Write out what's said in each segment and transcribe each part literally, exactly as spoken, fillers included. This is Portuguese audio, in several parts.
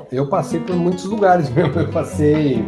eu passei por muitos lugares mesmo. Eu passei...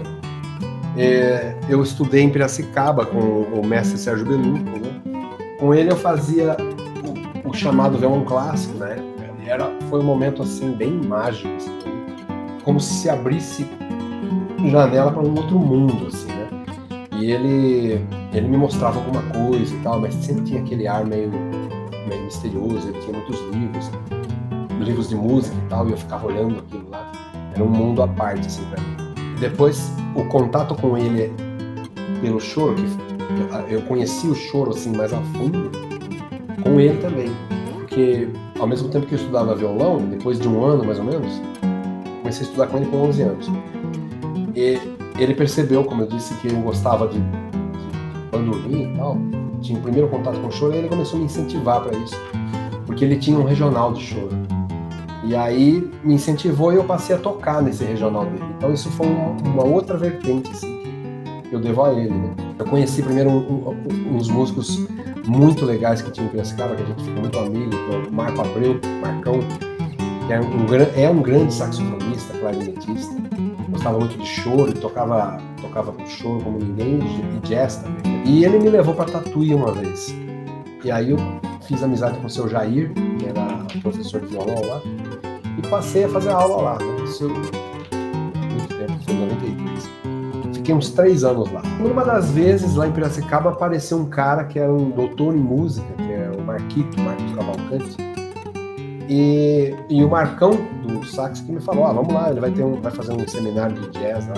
É, eu estudei em Piracicaba com o mestre Sérgio Belupo, né? Com ele eu fazia o, o chamado violão clássico, né? Era, foi um momento assim bem mágico, assim, como se se abrisse janela para um outro mundo, assim, né? E ele, ele me mostrava alguma coisa e tal, mas sempre tinha aquele ar meio, meio misterioso. Ele tinha muitos livros, livros de música e tal, e eu ficava olhando aquilo lá. Era um mundo à parte, assim, para mim. Depois, o contato com ele pelo choro, que eu conheci o choro assim mais a fundo, com ele também. Porque ao mesmo tempo que eu estudava violão, depois de um ano mais ou menos, comecei a estudar com ele com onze anos. E ele percebeu, como eu disse, que eu gostava de, de bandolim e tal, tinha o primeiro contato com o choro, e ele começou a me incentivar para isso, porque ele tinha um regional de choro. E aí me incentivou e eu passei a tocar nesse regional dele. Então isso foi uma, uma outra vertente assim, que eu devo a ele, né? Eu conheci primeiro um, um, uns músicos muito legais que tinha em Piracicaba, que a gente ficou muito amigo, que é o Marco Abreu, Marcão, que é um, é um grande saxofonista, clarinetista, gostava muito de choro, tocava, tocava com choro como ninguém, e jazz também. E ele me levou para Tatuí uma vez. E aí eu fiz amizade com o seu Jair, que era professor de violão lá, e passei a fazer aula lá, né? Isso muito tempo, foi em noventa e três. Fiquei uns três anos lá. Numa das vezes, lá em Piracicaba, apareceu um cara que era um doutor em música, que é o Marquito, Marcos Cavalcante. E, e o Marcão, do sax, que me falou, ah, vamos lá, ele vai, ter um, vai fazer um seminário de jazz lá.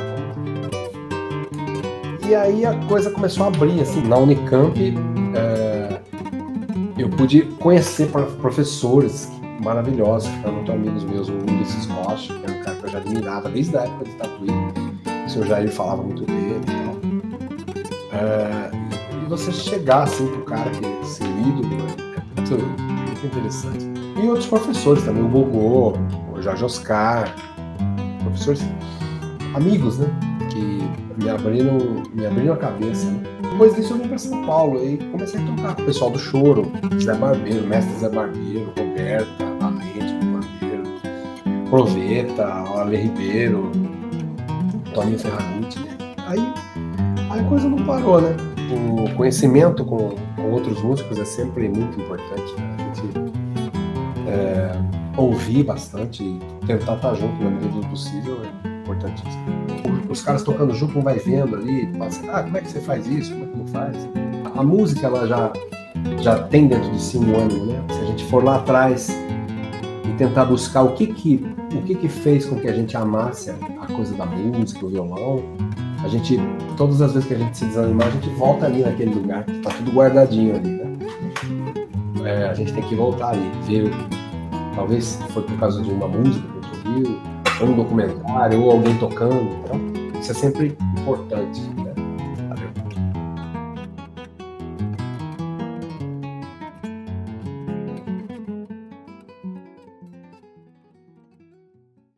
E aí a coisa começou a abrir, assim, na Unicamp, é, eu pude conhecer professores maravilhosos, que eram muito amigos meus, o Ulisses Rocha, que era um cara que eu já admirava desde a época de Tatuí. O senhor Jair falava muito dele e tal. É, e você chegar assim pro cara que é seu ídolo, é muito, muito interessante. E outros professores também, o Gogô, o Jorge Oscar, professores amigos, né? Que me abriram, me abriram a cabeça. Né? Depois disso eu vim para São Paulo e comecei a tocar com o pessoal do choro, Zé Barbeiro, mestre Zé Barbeiro, Roberta, Valente, Barbeiro, Proveta, Ale Ribeiro, Toninho Ferragutti. Aí, aí a coisa não parou, né? O conhecimento com, com outros músicos é sempre muito importante, né? A gente é, ouvir bastante e tentar estar junto na medida do possível é importantíssimo. Os caras tocando junto, um vai vendo ali, passa, ah, como é que você faz isso? Como é que não faz? A música, ela já, já tem dentro de si um ânimo, né? Se a gente for lá atrás e tentar buscar o que que, o que que fez com que a gente amasse a coisa da música, o violão, a gente, todas as vezes que a gente se desanimar, a gente volta ali naquele lugar, que tá tudo guardadinho ali, né? É, a gente tem que voltar ali, ver, talvez foi por causa de uma música que a gente ouviu, ou um documentário, ou alguém tocando, então isso é sempre importante.